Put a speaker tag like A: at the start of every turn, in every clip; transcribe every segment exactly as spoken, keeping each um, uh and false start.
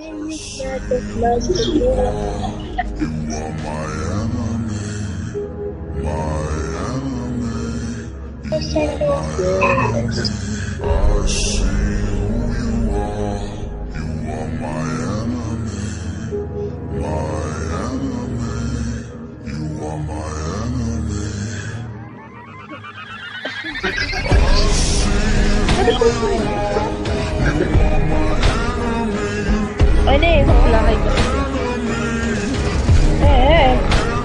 A: عينيه لا هيك ايه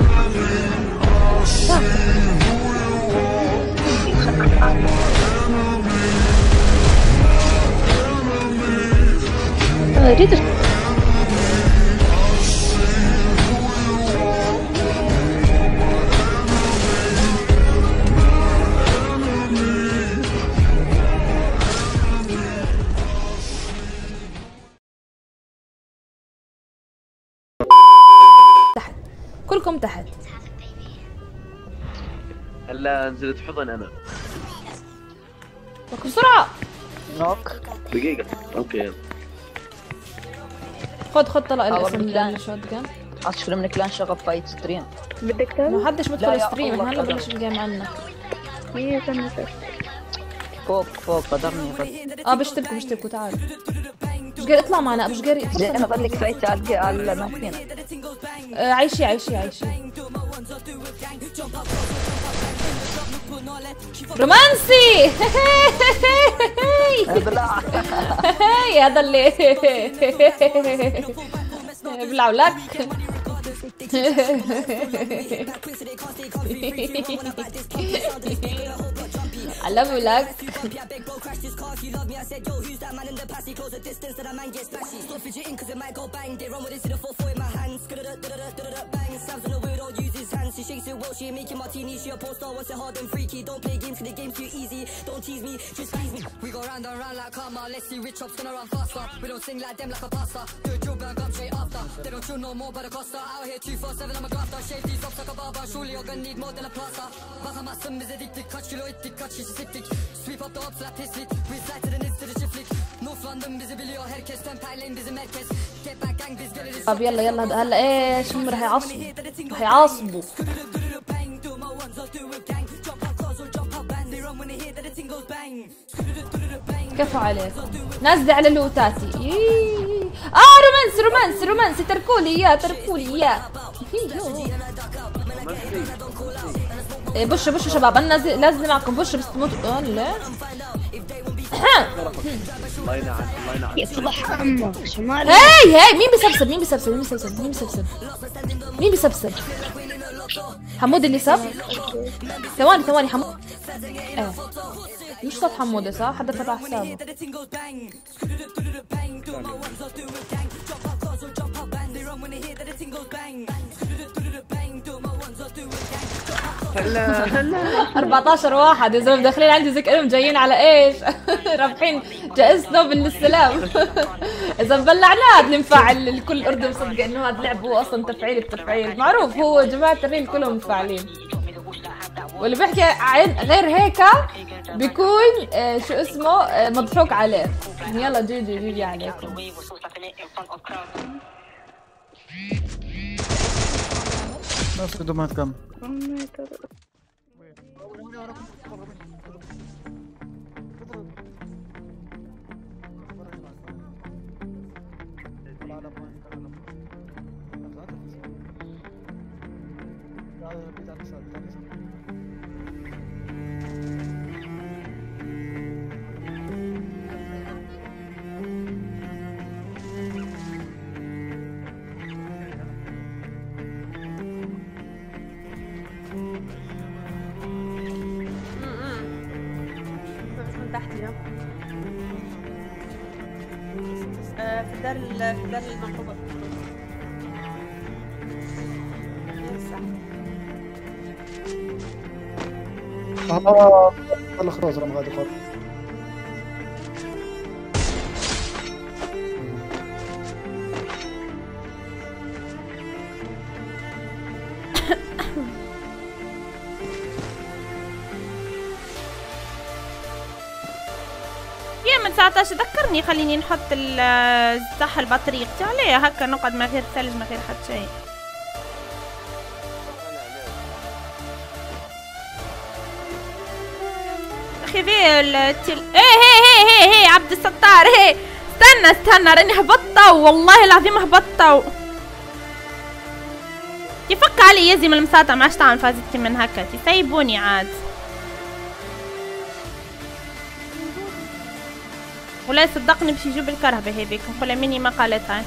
A: ايه جيت تحت كلكم تحت.
B: هلا نزلت حضن انا.
A: بسرعة.
C: نوك.
B: دقيقة. اوكي يلا.
A: خد خد طلق الاسم للشوت جان.
C: اشكر من كلان شغل فايت ستريم.
A: بدك تعمل؟ ما حدش بدخل ستريم، احنا هلا بلش الجيم عنا. هي كانت
C: فوق فوق قدرني قد.
A: اه بشتبكوا بشتبكوا تعالوا. بشقري اطلع معنا بشقري.
C: زين انا ضلك فايت على على ما فينا.
A: آه عايشي عايشي عايشي. رومانسي. هذا اللي بلعوا لك. علموا لك. She shakes it well, she making martini, she a post star, wants it hard and freaky. Don't play games, cause the game's too easy. Don't tease me, just please me. We go round and round like karma, let's see rich ups gonna run faster. We don't sing like them like a pasta. Do a drill bang up straight after. They don't chill no more but a costa. Out here two four seven, I'm a grafter. Shave these ups like a barber, surely you're gonna need more than a plaster. Baka masum is addicted, cut kilo ittic, cut she's septic. Sweep up the ups like piss lit. We slide to the nits to the shift flick. North London bizi biliyor herkes, Tempay Lane bizi merkez. Get back gang biz geliriz. طب يلا يلا هلا ايش هم راح يعصبوا راح يعصبوا. كفو عليك. نزلي على لوتاتي. اه رومانسي رومانسي رومانسي تركولي اياه تركولي اياه. إيه بش بش شباب انا نازل نازل معكم بش بس تموت. اه لا
B: الله ينعم الله ينعم.
A: يصلح امك شمال. هاي هاي مين بيسبسب مين بيسبسب مين بيسبسب مين بيسبسب مين بيسبسب؟ حمود اللي سب. ثواني ثواني حمود. ايه مش صوت حمودة صح؟ حدا فتح حسابه.
B: هلا هلا
A: أربعطعش واحد يا زلمه داخلين عندي زك علم جايين على ايش؟ رابحين جائزة نوبل للسلام. اذا بلعناه ننفعل الكل الاردن مصدقه انه هذا لعب هو اصلا تفعيل بتفعيل معروف. هو جماعه الريل كلهم مفعلين واللي بيحكي عن غير هيك بيكون آه شو اسمه آه مضحوك عليه. يلا جي جي جي, جي عليكم.
D: بس دومات كم
E: في دار في دار المنقوبة.
D: اه يلا خلاص راه غادي خلاص.
E: من تسعطاش ذكرني خليني نحط الزحل بطريقتي عليها هكا نقعد من غير ثلج من غير حتى شيء. اخي ذي التل ايه هي هي هي هي عبد الستار هي استنى استنى راني هبطة والله العظيم هبطة. يفك علي يزي من المساطع ما عادش تعمل فازتكي من هكا تسيبوني عاد. ولا يصدقني باش يجيب الكرهبة هذيك نقولها مني ما قالتها.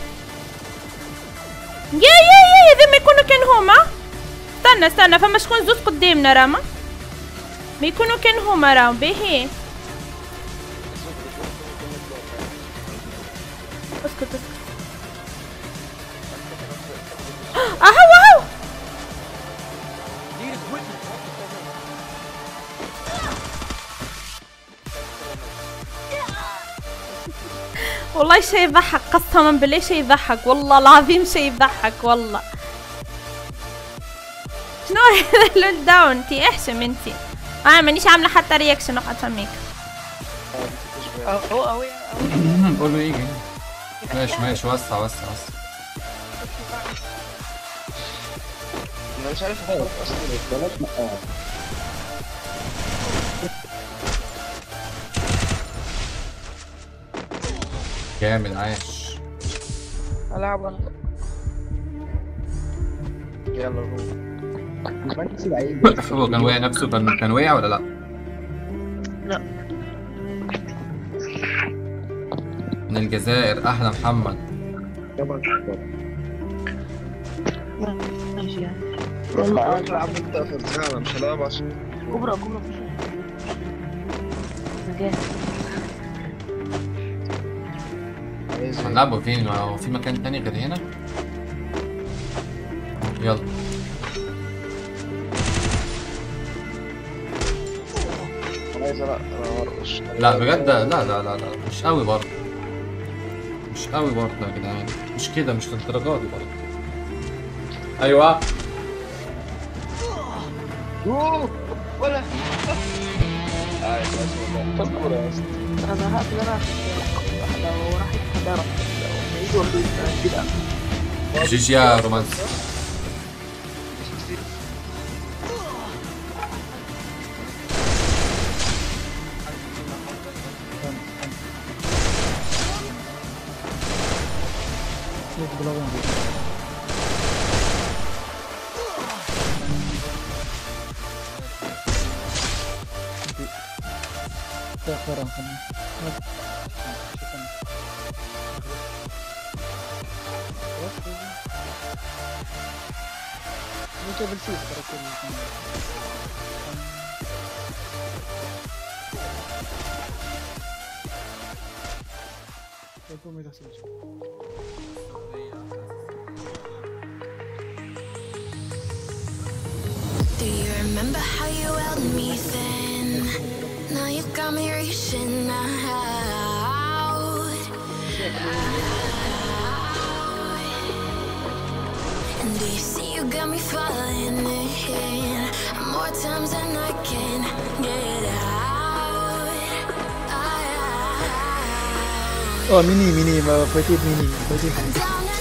E: يا يا يا ذي ما يكونوا كان هما. استنى استنى فما شكون زوز قدامنا راما. ما يكونوا كان هما راهم باهي. اسكت اسكت. اهو اهو. والله شيء يضحك قسما بالله شيء يضحك والله العظيم شيء يضحك والله. شنو هذا اللول داون انتي احشم انتي. اه مانيش عامله حتى رياكشن اقعد فميك.
C: هو هو
F: قول له يجي. ماشي ماشي وسع وسع وسع.
G: انا مش عارف اخلص اصلا.
F: جامد عاش.
C: العب انا.
G: يلا روح. ما انت سيب
F: هو كان واقع نفسه كان كان واقع ولا لا؟
C: لا.
F: من الجزائر احلى محمد.
C: ماشي يعني.
G: والله انا هلعب متاخر فعلا مش هلعب عشان
C: كبرى كبرى
F: هنلعبوا فين؟ هو في مكان تاني غير هنا؟ يلا.
G: عايز لا ارقص.
F: لا بجد لا لا لا لا مش قوي برضه. مش قوي برضه يا جدعان. مش كده مش للدرجة دي برضه. ايوه.
G: اوه ولا عايز والله تصبر يا اسطى.
C: انا زهقت انا لو راح يتحضر يقول لي كده.
F: جيش يا رومانس.
H: Do you remember how you held me then? Now you got me reaching out. And do you see you got me falling in more times than I can get out.
D: اه ميني ميني ما فايتين ميني فايتين.